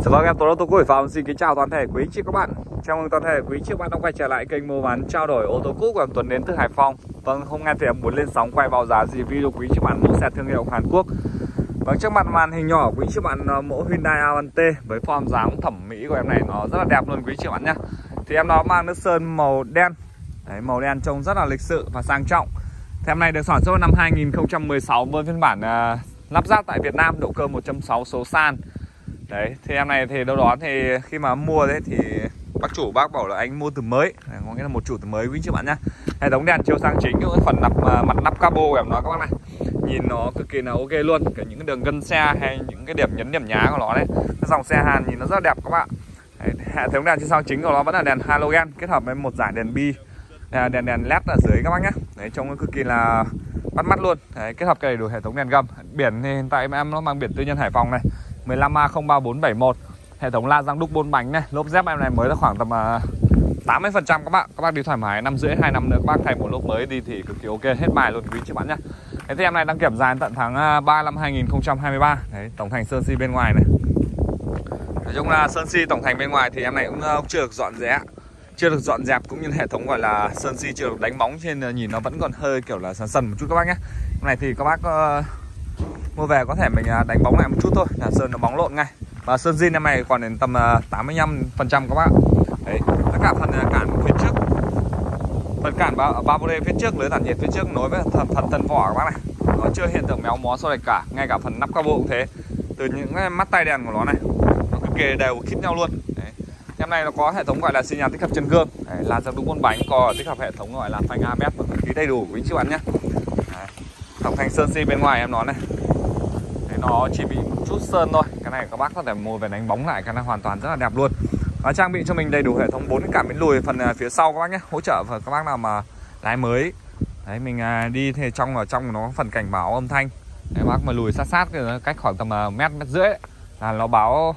Vâng, em Tô Cũ Hải Phòng xin kính chào toàn thể quý anh chị các bạn. Chào mừng toàn thể quý anh chị các bạn đã quay trở lại kênh mua bán trao đổi ô tô cũ của em Tuấn đến từ Hải Phòng. Vâng, hôm nay thì em muốn lên sóng quay vào giá review quý anh chị bạn mẫu xe thương hiệu Hàn Quốc. Vâng, trước mặt màn hình nhỏ quý anh chị bạn mẫu Hyundai Avante với form dáng thẩm mỹ của em này nó rất là đẹp luôn quý anh chị bạn nhé. Thì em nó mang nước sơn màu đen. Đấy, màu đen trông rất là lịch sự và sang trọng. Thì em này được sản xuất năm 2016 với phiên bản lắp ráp tại Việt Nam, động cơ 1.6 số san. Đấy, thì em này thì đâu đó thì khi mà mua đấy thì bác chủ bác bảo là anh mua từ mới. Đấy, có nghĩa là một chủ từ mới quý chị bạn nhá. Hệ thống đèn chiếu sáng chính, cái phần mặt nắp cabo của em nó các bác này, nhìn nó cực kỳ là ok luôn. Cả những cái đường gân xe hay những cái điểm nhấn điểm nhá của nó đấy, cái dòng xe Hàn nhìn nó rất là đẹp các bạn. Đấy, hệ thống đèn chiếu sáng chính của nó vẫn là đèn halogen kết hợp với một dải đèn bi, đèn led ở dưới các bác nhé. Đấy, trông nó cực kỳ là bắt mắt luôn. Đấy, kết hợp đầy đủ hệ thống đèn gầm. Biển thì hiện tại em nó mang biển tư nhân Hải Phòng này, 15A03471. Hệ thống la răng đúc 4 bánh này. Lốp dép em này mới là khoảng tầm 80% các bạn. Các bác đi thoải mái, 5 rưỡi 2 năm nữa các bác thay một lốp mới đi thì cực kỳ ok, hết bài luôn quý chị bạn nhé. Thế thì em này đăng kiểm dài tận tháng 3 năm 2023. Đấy, tổng thành sơn si bên ngoài này. Nói chung là sơn si tổng thành bên ngoài thì em này cũng chưa được dọn dẹp, cũng như hệ thống gọi là sơn si chưa được đánh bóng, trên nhìn nó vẫn còn hơi kiểu là sần sần một chút các bác nhé. Cái này thì các bác mua về có thể mình đánh bóng lại một chút thôi là sơn nó bóng lộn ngay. Và sơn zin em này còn đến tầm 85% các bác. Đấy, tất cả phần cản phía trước, phần cản ba bô phía trước, lưới tản nhiệt phía trước nối với phần thân vỏ các bác này, nó chưa hiện tượng méo mó xô lệch cả. Ngay cả phần nắp cabo cũng thế, từ những cái mắt tay đèn của nó này nó cực kỳ đều khít nhau luôn. Đấy, em này nó có hệ thống gọi là xi nhan tích hợp chân gương. Đấy, là dòng đúng 4 bánh, có tích hợp hệ thống gọi là phanh ABS và cực kỳ đầy đủ quý chị bạn nhé. Tổng thành sơn si bên ngoài em nó này, đấy, nó chỉ bị một chút sơn thôi. Cái này các bác có thể mua về đánh bóng lại, cái này hoàn toàn rất là đẹp luôn. Và trang bị cho mình đầy đủ hệ thống 4 cái cảm biến lùi phần phía sau các bác nhé, hỗ trợ các bác nào mà lái mới. Đấy, mình đi thì ở trong nó phần cảnh báo âm thanh. Đấy, bác mà lùi sát cách khoảng tầm mét rưỡi là nó báo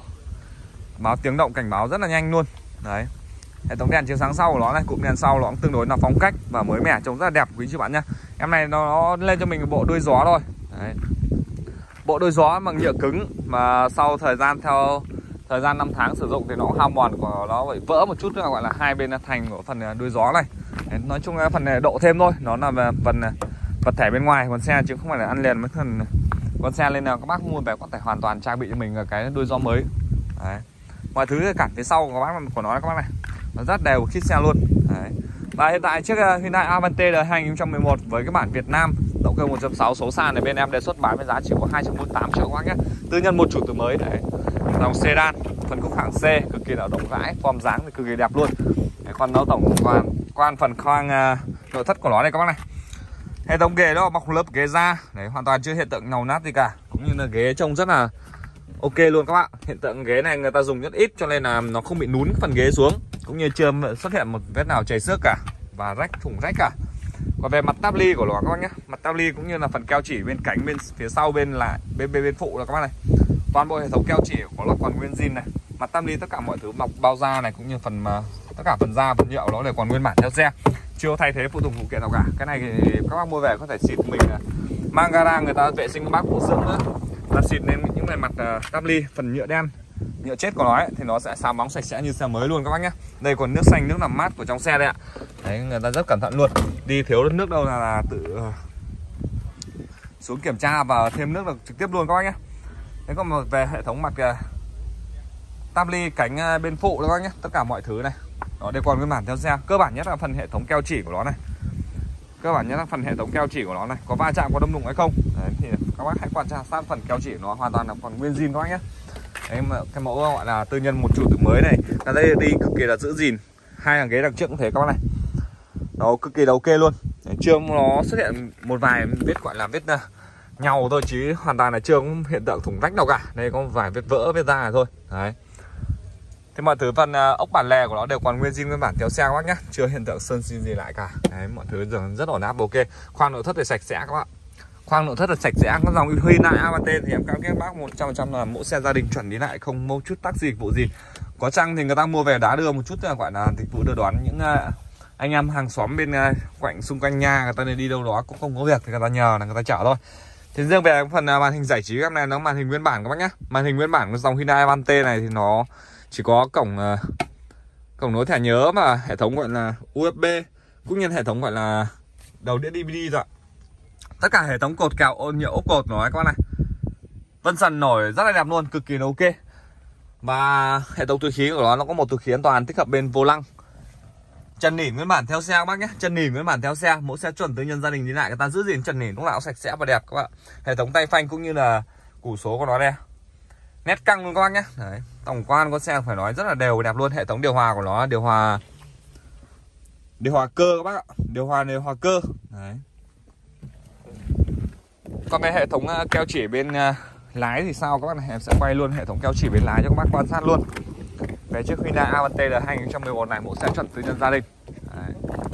tiếng động cảnh báo rất là nhanh luôn. Đấy, hệ thống đèn chiếu sáng sau của nó này, cụm đèn sau nó cũng tương đối là phong cách và mới mẻ, trông rất là đẹp quý chị bạn nhé. Em này nó lên cho mình bộ đuôi gió thôi. Đấy, bộ đuôi gió bằng nhựa cứng mà sau theo thời gian 5 tháng sử dụng thì nó hao mòn của nó bị vỡ một chút, gọi là hai bên thành của phần đuôi gió này. Đấy, nói chung là phần này độ thêm thôi, nó là phần vật thể bên ngoài con xe chứ không phải là ăn liền với phần con xe, nên là các bác mua về có thể hoàn toàn trang bị cho mình cái đuôi gió mới. Đấy, mọi thứ cản phía sau của nó các bác này nó rất đều khít xe luôn. Đấy. Và hiện tại chiếc Hyundai Avante đời 2011 với cái bản Việt Nam, động cơ 1.6 số sàn này bên em đề xuất bán với giá chỉ có 248 triệu các bác nhé. Tư nhân một chủ từ mới. Đấy, dòng sedan, phân khúc hạng C, cực kỳ là rộng rãi, form dáng thì cực kỳ đẹp luôn. Đấy, còn nó tổng quan phần khoang nội thất của nó này các bác này. Hệ thống ghế đó bọc lớp ghế da, đấy, hoàn toàn chưa hiện tượng nhàu nát gì cả, cũng như là ghế trông rất là ok luôn các bạn. Hiện tượng ghế này người ta dùng rất ít cho nên là nó không bị nún phần ghế xuống, cũng như chưa xuất hiện một vết nào chảy xước cả và thủng rách cả. Còn về mặt táp ly của nó các bác nhé, mặt táp ly cũng như là phần keo chỉ bên cánh, bên phía sau, bên phụ là các bác này, toàn bộ hệ thống keo chỉ của nó còn nguyên zin này. Mặt táp ly tất cả mọi thứ bọc bao da này, cũng như tất cả phần da, phần nhựa nó đều còn nguyên bản theo xe, chưa thay thế phụ tùng phụ kiện nào cả. Cái này thì các bác mua về có thể xịt mình mang gara người ta vệ sinh các bác bổ dưỡng nữa, ta xịt lên những cái mặt táp ly, phần nhựa đen, nhựa chết của nó ấy, thì nó sẽ sáng bóng sạch sẽ như xe mới luôn các bác nhé. Đây còn nước xanh, nước làm mát của trong xe đây ạ. Đấy, người ta rất cẩn thận luôn, đi thiếu nước đâu là tự xuống kiểm tra và thêm nước được trực tiếp luôn các bác nhé. Thế còn về hệ thống mặt táp ly cánh bên phụ các bác nhé, tất cả mọi thứ này nó đều còn nguyên bản theo xe. Cơ bản nhất là phần hệ thống keo chỉ của nó này, có va chạm, có đâm đụng hay không. Đấy, thì các bác hãy quan sát sát phần keo chỉ nó hoàn toàn là còn nguyên zin các bác nhé. Đấy, cái mẫu gọi là tư nhân một chủ từ mới này, là đây đi cực kỳ là giữ gìn. Hai hàng ghế đằng trước cũng thế các bác này, nó cực kỳ là ok luôn. Đấy, chưa nó xuất hiện một vài vết gọi là vết nhau thôi, chứ hoàn toàn là chưa có hiện tượng thủng rách nào cả. Đây có một vài vết vỡ, vết da này thôi. Đấy, thế mọi thứ phần ốc bản lề của nó đều còn nguyên zin nguyên bản theo xe các bác nhé, chưa hiện tượng sơn xin gì lại cả. Đấy, mọi thứ rất ổn áp, ok. Khoang nội thất thì sạch sẽ các bạn, khoang nội thất là sạch sẽ. Con dòng Hyundai Avante thì em cam kết bác 100% là mẫu xe gia đình chuẩn đi lại, không mâu chút tắc dịch vụ gì. Có chăng thì người ta mua về đá đưa một chút gọi là dịch vụ đưa đón những anh em hàng xóm bên quanh xung quanh nhà, người ta đi đâu đó cũng không có việc thì người ta nhờ là người ta chở thôi. Thì riêng về phần màn hình giải trí em này nó màn hình nguyên bản các bác nhé. Màn hình nguyên bản của dòng Hyundai Avante này thì nó chỉ có cổng nối thẻ nhớ và hệ thống gọi là USB, cũng như hệ thống gọi là đầu đĩa DVD rồi. Tất cả hệ thống cột kèo nhiều ốp cột nó các bác này. Vân sần nổi rất là đẹp luôn, cực kỳ là ok. Và hệ thống túi khí của nó có một túi khí an toàn tích hợp bên vô lăng. Trần nỉn nguyên bản theo xe các bác nhé. Trần nỉn nguyên bản theo xe, mẫu xe chuẩn tư nhân gia đình đi lại người ta giữ gìn trần nỉn lúc nào sạch sẽ và đẹp các bạn. Hệ thống tay phanh cũng như là củ số của nó đây, nét căng luôn các bác nhé. Đấy, tổng quan con xe phải nói rất là đều đẹp luôn. Hệ thống điều hòa của nó điều hòa cơ các bác ạ, điều hòa cơ. Đấy. Còn về hệ thống keo chỉ bên lái thì sao các bác này, em sẽ quay luôn hệ thống keo chỉ bên lái cho các bác quan sát luôn. Về chiếc Hyundai Avante là 2011 này, mẫu xe chuẩn tư nhân gia đình. Đấy.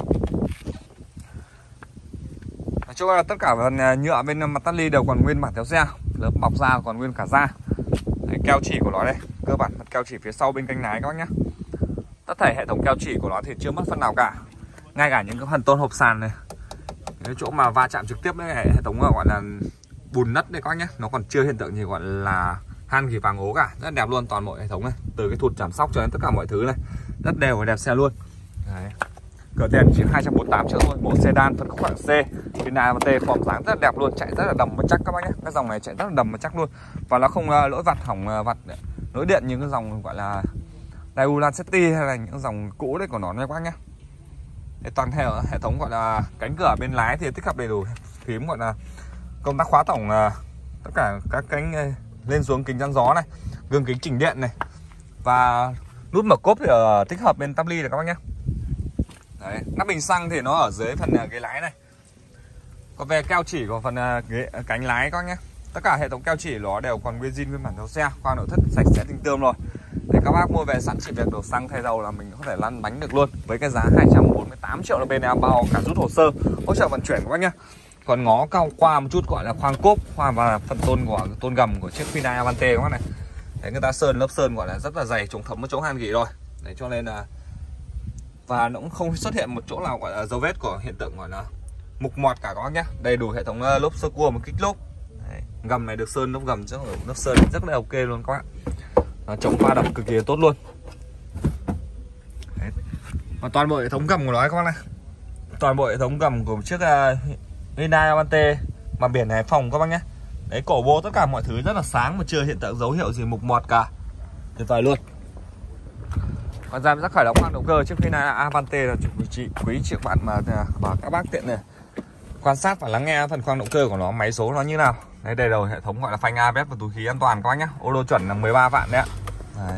Nói chung là tất cả phần nhựa bên mặt tắt ly đều còn nguyên bản theo xe, lớp bọc da còn nguyên cả da. Đấy, keo chỉ của nó đây, cơ bản mặt keo chỉ phía sau bên cánh lái các bác nhé. Tất thể hệ thống keo chỉ của nó thì chưa mất phần nào cả, ngay cả những cái phần tôn hộp sàn này, cái chỗ mà va chạm trực tiếp với hệ thống gọi là bùn đất đây các bác nhé, nó còn chưa hiện tượng gì gọi là han gỉ vàng ố cả. Rất đẹp luôn, toàn bộ hệ thống này, từ cái thụt chạm sóc cho đến tất cả mọi thứ này rất đều và đẹp xe luôn. Đấy. Cửa tiền chỉ 248 triệu thôi, bộ sedan phân khúc hạng C, Hyundai Avante form dáng rất đẹp luôn, chạy rất là đầm và chắc các bác nhé. Cái dòng này chạy rất là đầm và chắc luôn, và nó không lỗi vặt hỏng vặt lỗi điện như cái dòng gọi là Daewoo Lanceti hay là những dòng cũ đấy của nó nha các bác nhé. Toàn hệ thống gọi là cánh cửa bên lái thì tích hợp đầy đủ phím gọi là công tắc khóa tổng, tất cả các cánh lên xuống kính chắn gió này, gương kính chỉnh điện này, và nút mở cốp thì tích hợp bên tắp ly này các bác nhé. Đấy, nắp bình xăng thì nó ở dưới phần ghế lái này. Còn về keo chỉ của phần cánh lái các bác nhé, tất cả hệ thống keo chỉ nó đều còn nguyên zin nguyên bản theo xe, khoang nội thất sạch sẽ tinh tươm rồi. Để các bác mua về sẵn chỉ việc đổ xăng thay dầu là mình có thể lăn bánh được luôn, với cái giá 248 triệu là bên em bao cả rút hồ sơ, hỗ trợ vận chuyển các bác nhé. Còn ngó cao qua một chút gọi là khoang cốp, khoang và phần tôn gầm của chiếc Hyundai Avante các bác này. Đấy, người ta sơn lớp sơn gọi là rất là dày, chống thấm một chỗ han gỉ rồi. Đấy, cho nên là và nó cũng không xuất hiện một chỗ nào gọi là dấu vết của hiện tượng gọi là mục mọt cả các bác nhé. Đầy đủ hệ thống lốp sơ cua, một kích lốp. Đấy, gầm này được sơn lốp gầm chứ lớp sơn rất là ok luôn các bạn. Chống va đập cực kỳ tốt luôn. Đấy. Và toàn bộ hệ thống gầm của nó các bác này, toàn bộ hệ thống gầm của chiếc Hyundai Avante mà biển Hải Phòng các bác nhé. Đấy, cổ bô tất cả mọi thứ rất là sáng mà chưa hiện tượng dấu hiệu gì mục mọt cả, tuyệt vời luôn. Còn ra rắc khởi động khoang động cơ chiếc Hyundai Avante là quý chị bạn mà các bác tiện này quan sát và lắng nghe phần khoang động cơ của nó, máy số nó như nào. Đấy, đầy đầu hệ thống gọi là phanh ABS và túi khí an toàn các bác nhé. Ô lô chuẩn là 13 vạn đấy ạ. Đấy.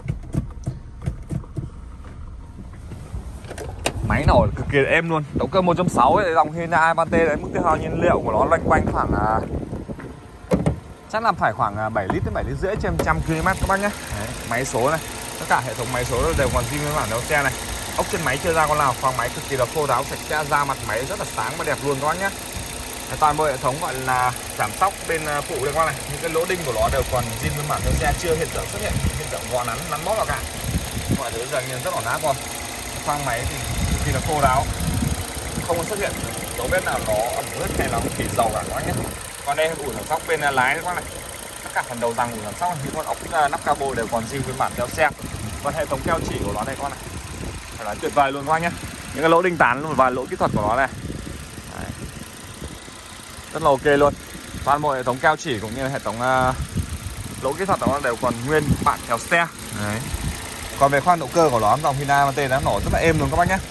Máy nổ cực kỳ êm luôn. Động cơ 1.6 ấy, dòng Hyundai Avante đấy, mức tiêu hao nhiên liệu của nó loanh quanh khoảng chắc là phải khoảng 7 lít đến 7 lít rưỡi trên 100 km các bác nhé. Đấy, máy số này, tất cả hệ thống máy số đều còn zin nguyên bản theo xe này. Ốc trên máy chưa ra con nào, khoang máy cực kỳ là khô ráo sạch sẽ, da mặt máy rất là sáng và đẹp luôn các bác nhé. Toàn bộ hệ thống gọi là giảm sóc bên phụ đây các bác này, những cái lỗ đinh của nó đều còn zin nguyên bản theo xe, chưa hiện tượng xuất hiện hiện tượng vò nắn bóp nào cả. Mọi thứ dần nhiên rất ổn áp rồi. Khoang máy thì cực kỳ là khô ráo, không có xuất hiện dấu vết nào nó ẩm ướt hay là khỉ dầu cả các bác nhé. Còn đây ủi giảm sóc bên lái các bác này, tất cả phần đầu rằng ủi giảm sóc, những con ốc nắp cabo đều còn zin nguyên bản theo xe. Còn hệ thống keo chỉ của nó đây các bác này, phải nói tuyệt vời luôn các bác nhé. Những cái lỗ đinh tán luôn và lỗ kỹ thuật của nó này. Đấy. Rất là ok luôn. Toàn bộ hệ thống keo chỉ cũng như hệ thống lỗ kỹ thuật của nó đều còn nguyên bản theo xe. Đấy. Còn về khoang động cơ của nó, dòng Hyundai Avante nó nổ rất là êm luôn các bác nhé.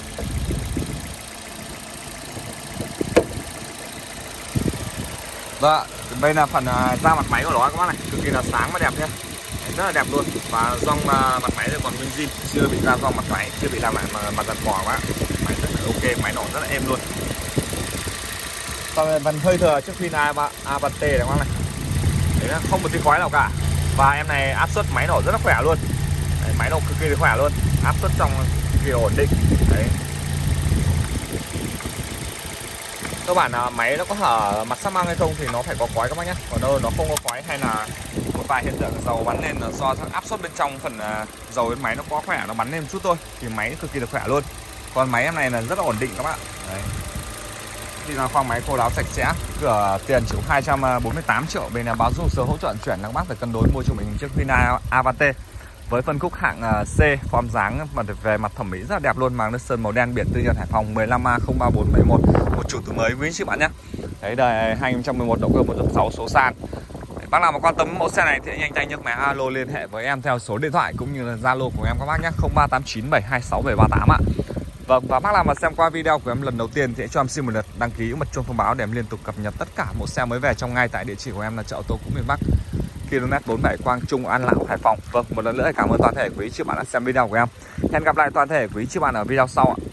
Vâng, đây là phần da mặt máy của nó các bác này, cực kỳ là sáng và đẹp nhé. Rất là đẹp luôn. Và gioăng mặt máy thì còn nguyên zin, chưa bị ra gioăng mặt máy, chưa bị làm lại mặt dàn vỏ các. Máy rất là ok, máy nổ rất là êm luôn. Còn phần hơi thừa trước Hyundai Avante này các bác này, đấy, không một tí khói nào cả. Và em này áp suất máy nổ rất là khỏe luôn. Đấy, máy nổ cực kỳ khỏe luôn, áp suất trong cực kỳ ổn định. Đấy. Các bạn máy nó có hở mặt xi măng hay không thì nó phải có khói các bác nhé. Còn đâu nó không có khói hay là một vài hiện tượng dầu bắn lên là do áp suất bên trong phần dầu bên máy nó có khỏe, nó bắn lên một chút thôi thì máy cực kỳ là khỏe luôn. Còn máy em này là rất là ổn định các bạn. Đấy. Thì là khoang máy cô đáo sạch sẽ, cửa tiền chỉ 248 triệu. Bên này báo dung số hỗ trợ chuyển các bác phải cân đối mua cho mình chiếc Hyundai Avante với phân khúc hạng C, form dáng mà về mặt thẩm mỹ rất là đẹp luôn, màng nước sơn màu đen, biển tư nhân Hải Phòng 15A03471, một chủ từ mới quý chị bạn nhé. Đấy, đời 2011, động cơ 1.6 số sàn. Bác nào mà quan tâm mẫu xe này thì nhanh tay nhấc máy alo liên hệ với em theo số điện thoại cũng như là Zalo của em các bác nhé, 0389726738 ạ. Vâng, và bác nào mà xem qua video của em lần đầu tiên thì hãy cho em xin một lượt đăng ký bật chuông thông báo để em liên tục cập nhật tất cả mẫu xe mới về trong ngay tại địa chỉ của em là chợ ô tô cũ miền Bắc, km 47 Quang Trung, An Lão, Hải Phòng. Vâng, một lần nữa cảm ơn toàn thể quý chị bạn đã xem video của em. Hẹn gặp lại toàn thể quý chị bạn ở video sau ạ.